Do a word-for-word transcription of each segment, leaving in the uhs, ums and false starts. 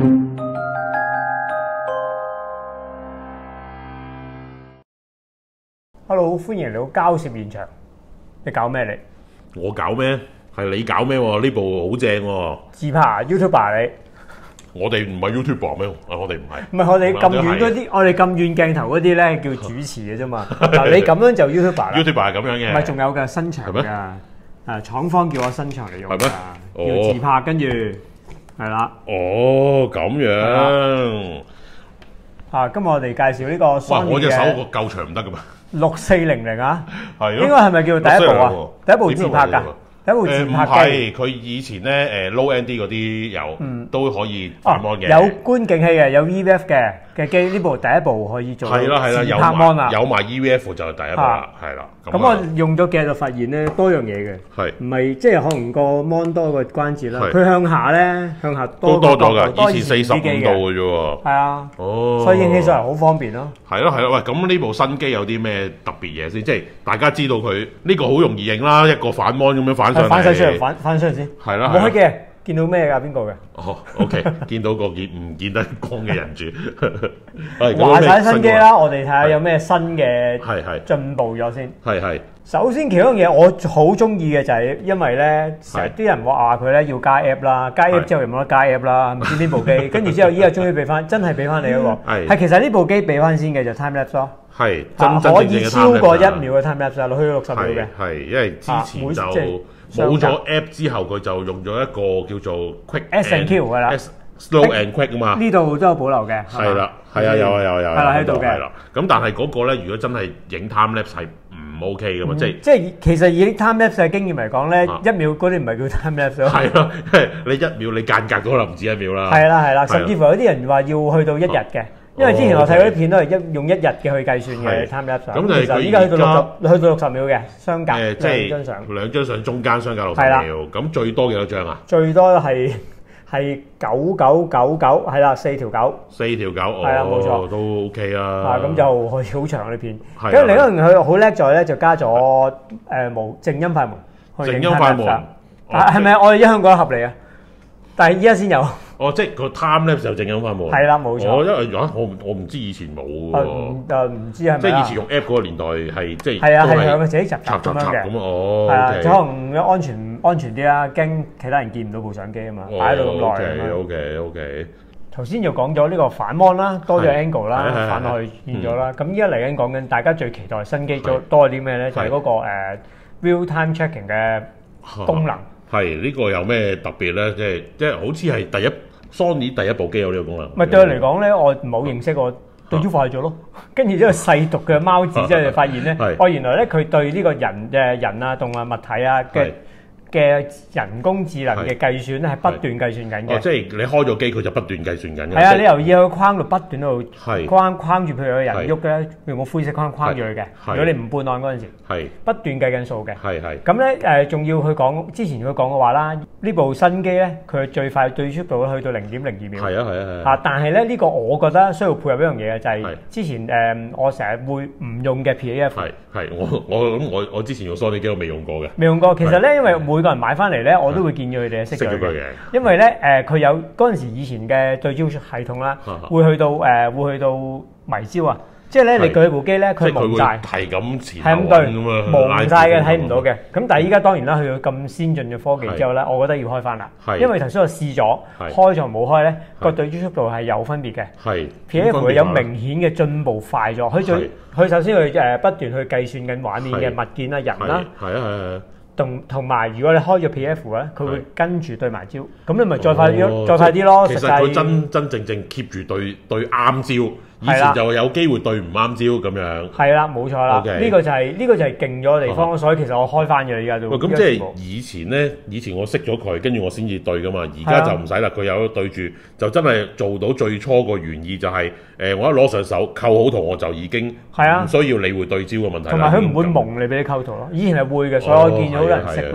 Hello， 歡迎嚟到交涉現場。你搞咩你？ 我搞咩？係你搞咩喎？呢部好正喎！ 自拍 YouTuber 你？ 我哋唔係 YouTuber 咩？啊，我哋唔係。 唔係我哋咁遠嗰啲，我哋咁遠鏡頭嗰啲咧叫主持嘅啫嘛。嗱，你咁樣就 YouTuber 啦。 YouTuber 係咁樣嘅。 唔係仲有㗎新場㗎。誒，廠方叫我新場嚟用㗎。要自拍，跟住係啦。 哦，咁樣。 啊，今日我哋介紹呢個 Sony 嘅。 哇！我隻手個夠長唔得㗎嘛？ 六四零零啊。 係咯。 應該係咪叫第一部啊？第一部自拍㗎。第一部自拍機， 唔係佢以前咧誒 low end 啲嗰啲有，嗯、都可以反 mon 嘅。 有觀景器嘅，有 E V F 嘅嘅機，呢部第一部可以做自拍 mon 啊。 有埋 E V F 就係第一部啦，係啦。 咁我用咗幾日就發現咧多樣嘢嘅，係唔係即係可能個 mon 多個關節啦？佢向下咧向下多都多咗㗎，以前四十五度嘅啫喎。 係啊， 哦， 所以影起上嚟好方便咯。 係咯係咯，喂，咁呢部新機有啲咩特別嘢先？即係大家知道佢呢個好容易影啦，一個反 mon 咁樣反上嚟。 反晒出嚟，反反上嚟先。 係啦。 冇開嘅，見到咩㗎？邊個嘅？ 哦 ，OK， 見到個見唔見得光嘅人住。 話晒新機啦，我哋睇下有咩新嘅進步咗先。 係係。 首先其中一樣嘢我好中意嘅就係因為咧，成日啲人話佢咧要加 app 啦，加 app 之後又冇得加 app 啦，唔知呢部機。跟住之後依家終於俾翻，真係俾翻你嗰個。係其實呢部機俾翻先嘅就 time lapse 咯。係真真可以超過一秒嘅 time lapse 落去到六十秒嘅。係因為之前就冇咗 app 之後，佢就用咗一個叫做 quick S and Q 㗎啦 ，slow and quick 啊嘛。呢度都有保留嘅。係啦， 係啊，有啊，有啊，有。係啦，喺度嘅。 係啦，咁但係嗰個咧，如果真係影 time lapse 係唔 OK 噶嘛？即係即係其實以 time lapse 嘅經驗嚟講咧，一秒嗰啲唔係叫 time lapse 咯。係咯， 你一秒你間隔可能唔止一秒啦。 係啦係啦，甚至乎有啲人話要去到一日嘅，因為之前我睇嗰啲片都係一用一日嘅去計算嘅 time lapse。咁其實依家去到六十，去到六十秒嘅，相隔兩張相。兩張相中間相隔六十秒，咁最多幾多張啊？最多係。係九九九九，係啦，四條九，四條九，係啦，冇錯，都 OK 啦。啊，咁就可以好長呢片。跟住另一樣佢好叻在咧，就加咗誒無靜音快門。靜音快門，係咪我哋一香港合理啊？但係依家先有。哦，即係個 time lapse 有靜音快門。係啦，冇錯。我因為我我我唔知以前冇喎。誒唔知係咪？即係以前用 app 嗰個年代係即係。係啊係啊，佢自己集集咁樣嘅。咁哦。係啊，可能安全安全啲啦，驚其他人見唔到部相機啊嘛，擺喺度咁耐。OK OK OK。頭先又講咗呢個反 mon 啦，多咗 angle 啦，反落去變咗啦。咁依家嚟緊講緊，大家最期待新機多多啲咩咧？就係嗰個誒 real time tracking 嘅功能。係呢個有咩特別咧？即係即係好似係第一 Sony 第一部機有呢個功能。咪對我嚟講咧，我冇認識過，對焦快咗咯。跟住之後細讀嘅貓字之後就發現咧，哦原來咧佢對呢個人嘅人啊、動物物體啊嘅嘅人工智能嘅計算咧係不斷計算緊嘅。哦，即係你開咗機，佢就不斷計算緊嘅。係啊，你留意喺個框度不斷喺度框框住，譬如有人喐咧，用個灰色框框住佢嘅。如果你唔判案嗰陣時，係不斷計緊數嘅。係係。咁咧誒，仲要佢講之前佢講嘅話啦，呢部新機咧，佢最快對焦速度去到零點零二秒。係啊係啊係。嚇！但係咧呢個我覺得需要配合一樣嘢嘅，就係之前誒我成日會唔用嘅 P A F。係係，我我諗我我之前用 Sony 機我未用過嘅。未用過，其實咧因為每個人買翻嚟咧，我都會建議佢哋熄咗佢嘅，因為咧誒佢有嗰陣時以前嘅對焦系統啦，會去到誒會去到迷焦啊，即係咧你舉部機咧佢蒙曬，係咁前後咁啊，蒙曬嘅睇唔到嘅。咁但係依家當然啦，去到咁先進嘅科技之後咧，我覺得要開翻啦，因為頭先我試咗開咗冇開咧，個對焦速度係有分別嘅，係 P A F 有明顯嘅進步快咗，佢最佢首先佢誒不斷去計算緊畫面嘅物件啊人啦，係啊係啊。同同埋，如果你開咗 P F 咧，佢會跟住對埋焦，咁你咪再快啲，哦、再快啲咯。其實佢真真正正 keep 住對對啱焦，以前就有機會對唔啱焦咁樣。係啦，冇錯啦。呢 Okay. 個就係、是、呢、這個就係勁咗嘅地方，啊、所以其實我開翻嘅而家都。咁、哦、即係以前咧，以前我熄咗佢，跟住我先至對噶嘛。而家就唔使啦，佢有對住，就真係做到最初個原意就係、是，誒、呃，我一攞上手扣好圖，我就已經唔需要理會對焦嘅問題。同埋佢唔會蒙你俾你構圖咯，以前係會嘅，所以我見咗。好多人識咯，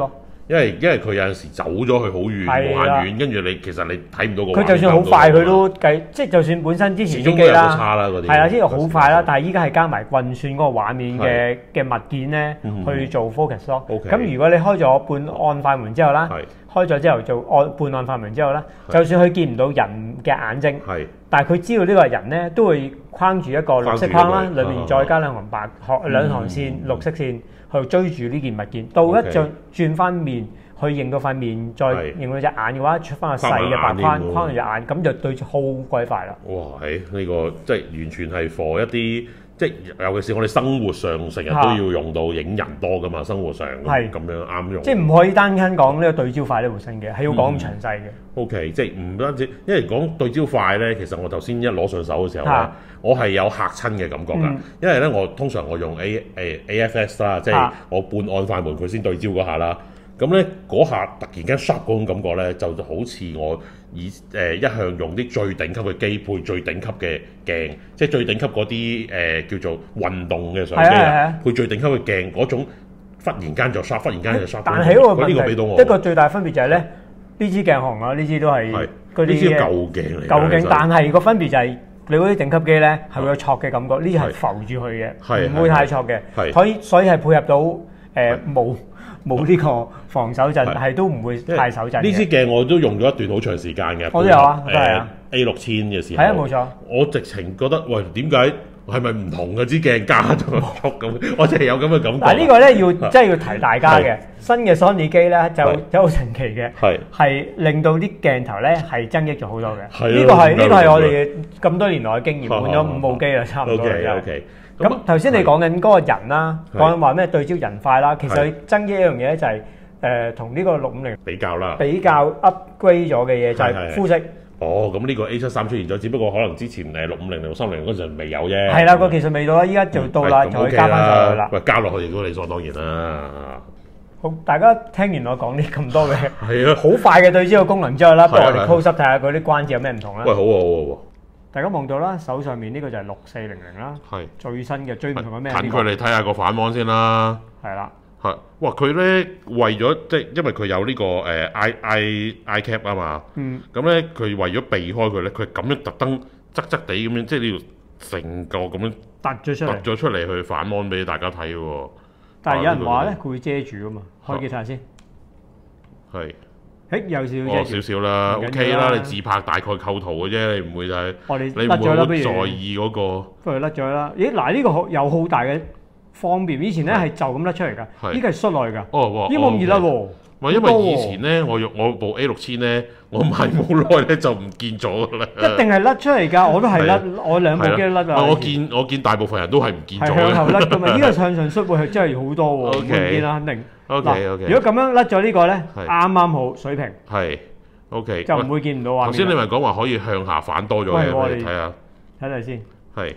因為因為佢有陣時走咗去好遠無限遠，跟住你其實你睇唔到個。 佢就算好快，佢都計，即係就算本身之前啲機啦，係啦，即係好快啦，但係依家係加埋運算嗰個畫面嘅嘅物件咧去做 focus 咯。咁如果你開咗半按快門之後啦，開咗之後做按半按快門之後咧，就算佢見唔到人嘅眼睛，但係佢知道呢個人咧都會框住一個綠色框啦，裏面再加兩行白兩行線綠色線去追住呢件物件，到一轉轉翻面去認到塊面，再認到隻眼嘅話，出翻個細嘅白框框住隻眼，咁就對住好鬼快啦！ 哇！誒呢個即係完全係 for 一啲。即係尤其是我哋生活上成日都要用到影人多噶嘛，生活上咁樣啱用。 即係唔可以單單講呢個對焦快呢部新嘅，係要講咁詳細嘅。 O K，即係唔單止，因為講對焦快咧，其實我頭先一攞上手嘅時候咧，我係有嚇親嘅感覺㗎。因為咧，我通常我用 A 誒 A F S 啦，即係我半按快門佢先對焦嗰下啦。咁咧嗰下突然間 sharp 嗰種感覺咧，就好似我以誒、呃、一向用啲最頂級嘅機配最頂級嘅鏡，即係最頂級嗰啲誒叫做運動嘅相機啊，配最頂級嘅鏡嗰種，忽然間就 sharp， 忽然間就 sharp。但係嗰個問題，呢個俾到我一個最大分別就係咧，呢支鏡紅啊，呢支都係嗰啲呢支舊鏡嚟， 舊鏡，但係個分別就係、是。你嗰啲頂級機咧係會有挫嘅感覺，呢啲係浮住佢嘅，唔會太挫嘅，所以所以係配合到誒冇冇呢個防手震，係都唔會太手震。呢支鏡我都用咗一段好長時間嘅， 我都有啊，都係啊 A 六千嘅時候， 係啊冇錯。 我直情覺得喂，點解係咪唔同嘅支鏡加咗速咁？我真係有咁嘅感覺。 但係呢個咧要真係要提大家嘅，新嘅 Sony 機咧就有好神奇嘅，係令到啲鏡頭咧係增益咗好多嘅。呢個係呢個係我哋咁多年來嘅經驗，換咗五部機啦，差唔多啦。咁頭先你講緊嗰個人啦，講緊話咩對焦人快啦，其實增益一樣嘢咧就係誒同呢個六五零比較啦， 比較 upgrade 咗嘅嘢就係膚色。 哦，咁呢個 A 七三出現咗，只不過可能之前誒六五零零、六三零嗰陣未有啫。 係啦，個技術未到啦，依家就到啦，就可以加翻上去啦。 喂，加落去亦都理所當然啦。 好，大家聽完我講啲咁多嘅係啊，好快嘅對焦嘅功能之後啦，不如我哋 close up 睇下嗰啲關節有咩唔同啦。 喂，好啊，好啊， 大家望到啦，手上面呢個就係六四零零啦，係最新嘅，最唔同嘅咩？ 近距離睇下個反芒先啦。 係啦。 係，哇！佢咧為咗即係因為佢有呢、這個誒、呃、I I I cap 啊嘛，嗯，咁咧佢為咗避開佢咧，佢咁樣特登側側地咁樣，即係你要成個咁樣突咗出嚟， 突咗出嚟去反芒俾大家睇喎。 但係有人話咧，佢會遮住噶嘛，開機睇下先。係，誒有少少少少啦 ，OK 啦，你自拍大概構圖嘅啫，你唔會就係我哋你唔會好在意嗰個。 不如甩咗啦！咦嗱，呢個有好大嘅方便，以前咧係就咁甩出嚟㗎，依個係摔落去㗎。 哦哇！ 呢冇咁易甩喎。 唔係因為以前咧，我用我部 A 六千咧，我買冇耐咧就唔見咗㗎啦。 一定係甩出嚟㗎，我都係甩，我兩部機都甩啊。 我見我見大部分人都係唔見咗。 係向後甩㗎嘛？呢個向上摔會係真係好多喎，唔見啦肯定。 OK OK。 如果咁樣甩咗呢個咧，啱啱好水平。 係 OK。 就唔會見唔到畫面。 頭先你咪講話可以向下反多咗嘅，我哋睇下。 睇睇先。 係。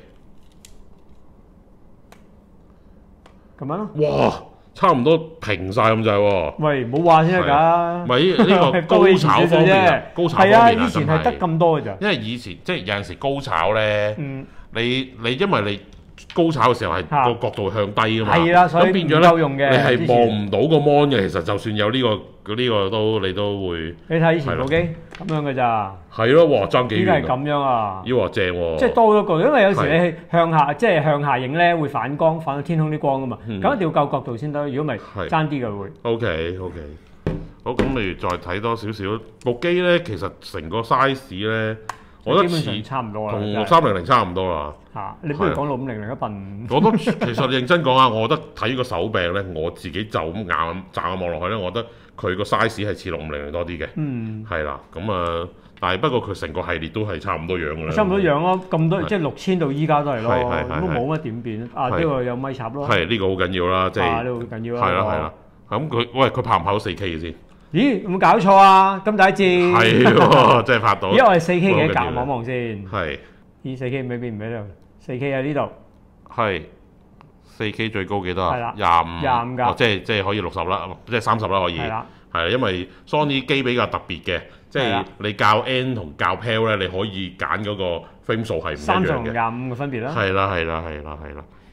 咁樣咯。 哇！差唔多平晒咁滯喎。 喂，冇話先得㗎。 唔係呢個高炒方面，高炒方面係啊，以前係得咁多㗎咋。 因為以前即係有陣時高炒咧，嗯，你你因為你高炒嘅時候係個角度向低㗎嘛， 係啦，所以變咗咧，你係望唔到個 mon 嘅。其實就算有呢個呢個都你都會。 你睇以前部機咁樣㗎咋？ 係咯，哇，爭幾遠啊！ 依家係咁樣啊！ 咦，正喎！ 即係多咗個，因為有時你係向下，即係向下影咧，會反光，反到天空啲光㗎嘛。咁一定要夠角度先得，如果唔係爭啲嘅會。 OK OK，好，咁你再睇多少少部機咧，其實成個 size 咧，我覺得似差唔多啦， 同六三零零差唔多啦。 嚇！你不如講六五零零一笨。 我覺得其實認真講下，我覺得睇個手柄咧，我自己就咁眼驟眼望落去咧，我覺得佢個 size 係似六五零零多啲嘅。嗯。係啦，咁啊。但係不過佢成個系列都係差唔多樣㗎啦， 差唔多樣咯，咁多即係六千到依家都係咯，都冇乜點變。啊，呢個有咪插咯， 係呢個好緊要啦，即係啊呢個好緊要啦， 係啦係啦。咁佢喂佢拍唔拍到四 K 嘅先？ 咦，有冇搞錯啊？咁大支係喎，真係拍到。 因為我係四 K 嘅，夾望望先。 係。 咦，四 K 唔喺邊？唔喺度。四 K 喺呢度。 係。四 K 最高幾多啊？ 係啦。 廿五。 廿五㗎。 即係即係可以六十啦，即係三十啦可以。係啦。係因為 Sony 機比較特別嘅。即係你較 N 同較 P A L 咧，你可以揀嗰個 frame 數係唔一樣嘅。 三十同廿五嘅分別啦。 係啦係啦係啦係啦。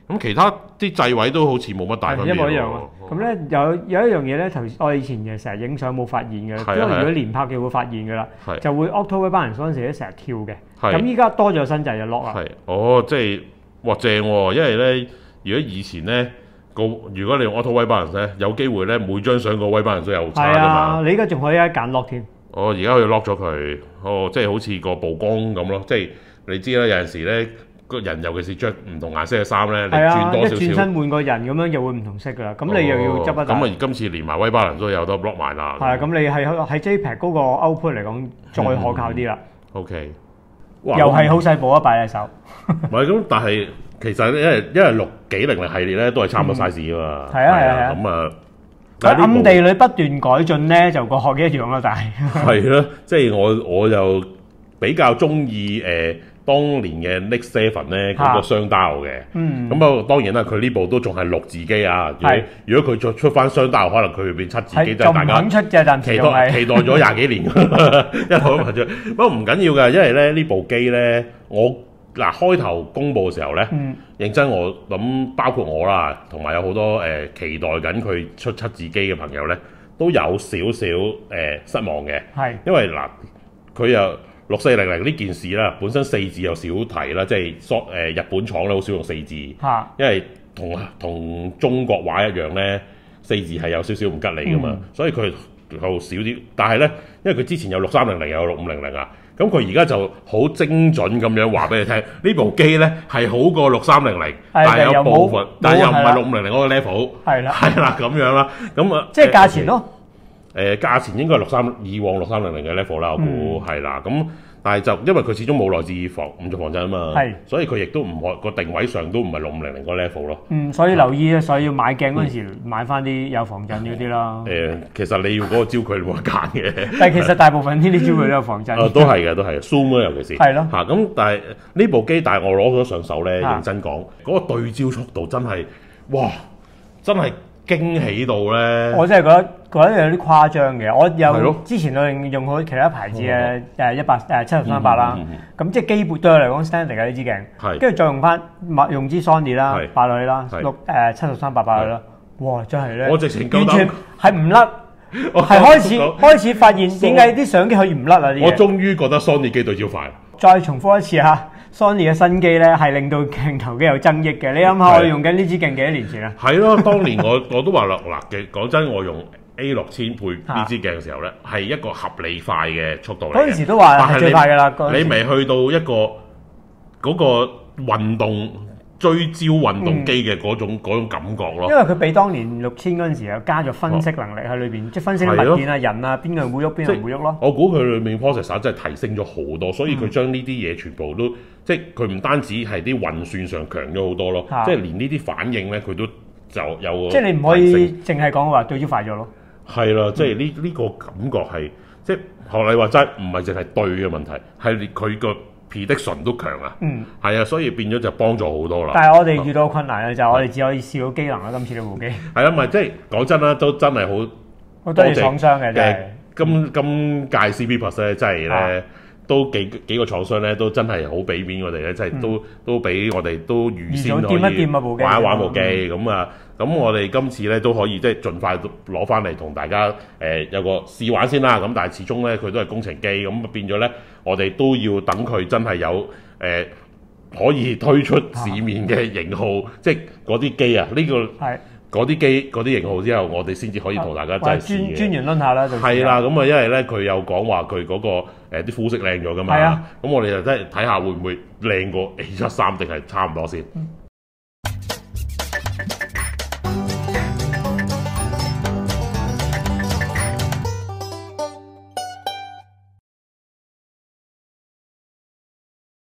咁其他啲掣位都好似冇乜大分別喎。 一模一樣啊！咁咧有有一樣嘢咧，頭我以前就成日影相冇發現嘅，因為如果連拍嘅會發現㗎啦，就會 auto white balance嗰陣時咧成日跳嘅。咁依家多咗新掣就 lock 啦。係， 哦，即係哇正喎！因為咧，如果以前咧個如果你用 auto white balance 咧，有機會咧每張相個 white balance 都有差㗎嘛。係啊， 你依家仲可以一揀 lock 添。 哦，而家可以 lock 咗佢，哦，即係好似個曝光咁咯，即係你知啦，有陣時咧個人尤其是着唔同顏色嘅衫咧，你轉多少少， 一轉身換個人咁樣又會唔同色噶啦，咁你又要執一。 咁啊，今次連埋威巴倫都有得 lock 埋啦。 係啊，咁你係喺 JPEG 嗰個 output 嚟講再可靠啲啦。 OK， 又係好細部啊，擺喺手。 唔係咁，但係其實因為因為六幾零零系列咧都係差唔多 size 噶嘛。 係啊係啊。 咁啊。 喺暗地裏不斷改進咧，就個殼一樣啦，但係係咯，即係我我就比較中意誒當年嘅 Nix Seven 咧嗰個雙 dial 嘅，嗯，咁啊當然啦，佢呢部都仲係六字機啊，係，如果佢再出翻雙 dial，可能佢會變七字機，就大家出嘅，但期待期待咗廿幾年，一路咁出，不過唔緊要㗎，因為咧呢部機咧我。嗱，開頭公佈嘅時候咧，嗯、認真我諗，包括我啦，同埋有好多誒、呃、期待緊佢出七字機嘅朋友咧，都有少少誒、呃、失望嘅。係，因為嗱，佢又六四零零呢件事啦，本身四字有少提啦，即係索誒日本廠咧好少用四字，啊、因為同同中國話一樣咧，四字係有少少唔吉利噶嘛，嗯、所以佢就少啲。但係咧，因為佢之前有六三零零，有六五零零啊。咁佢而家就好精準咁樣話俾你聽，呢部機咧係好過六三零零，但係有部分，但係又唔係六五零零嗰個 level，係啦，係啦咁樣啦，咁啊， 即係價錢咯。 誒價錢應該係六三以往六三零零嘅 level 啦，我估係啦。咁但係就因為佢始終冇內置防五軸防震啊嘛，係，所以佢亦都唔可個定位上都唔係六五零零個 level 咯。嗯，所以留意啊，所以要買鏡嗰陣時買翻啲有防震嗰啲啦。誒，其實你要嗰個焦距冇得揀嘅。但係其實大部分呢啲焦距都有防震。誒，都係嘅，都係 zoom 啦，尤其是。係咯。嚇咁，但係呢部機，但係我攞咗上手咧，認真講，嗰個對焦速度真係，哇，真係〜驚喜到咧！我真係覺得覺得有啲誇張嘅。我有之前我用用過其他牌子嘅誒一百誒七十三百啦，咁即係基本對我嚟講 standard 嘅呢支鏡，跟住再用翻用支 Sony 啦，擺落去啦，六誒七十三百擺落去啦，哇！真係咧，我直情完全係唔甩，係開始開始發現點解啲相機可以唔甩啊！我終於覺得 Sony 機對焦快。再重複一次嚇。Sony 嘅新機咧係令到鏡頭機有增益嘅，你諗下我用緊呢支鏡幾多年前啊？係咯，當年我我都話啦，嗱嘅講真，我用 A 六千配呢支鏡嘅時候咧，係一個合理快嘅速度嚟嘅。嗰陣時都話係最快㗎啦，你未去到一個嗰個運動追焦運動機嘅嗰種嗰種感覺咯。因為佢比當年六千嗰陣時又加咗分析能力喺裏邊，即係分析物件啊、人啊，邊個人會喐，邊個唔會喐咯。我估佢裏面 processor 真係提升咗好多，所以佢將呢啲嘢全部都。即係佢唔單止係啲運算上強咗好多咯，啊、即係連呢啲反應咧，佢都就有個。即係你唔可以淨係講話對焦快咗咯。係啦，即係呢呢個感覺係，即係學你話齋，唔係淨係對嘅問題，係佢個 prediction 都強啊。嗯，係啊，所以變咗就幫助好多啦。但係我哋遇到困難咧，就係我哋只可以試到機能啦。今次呢部機係啊，唔係即係講真啦，都真係好好多謝廠商嘅，真係今今屆 C P Plus 咧，真係咧。啊都幾幾個廠商咧，都真係好俾面我哋咧，即係、嗯、都都俾我哋都預先可以玩一玩部機咁啊！咁、嗯、我哋今次咧都可以即係盡快攞翻嚟同大家誒、呃、有個試玩先啦。咁但係始終咧佢都係工程機，咁變咗咧我哋都要等佢真係有誒、呃、可以推出市面嘅型號，啊、即係嗰啲機啊！呢、呢個係。嗰啲機嗰啲型號之後，我哋先至可以同大家真係試嘅。專專員論下啦，就係啦。咁啊，因為咧佢有講話佢嗰個誒啲膚色靚咗噶嘛。係啊。咁我哋就真係睇下會唔會靚過 A 七三定係差唔多先。嗯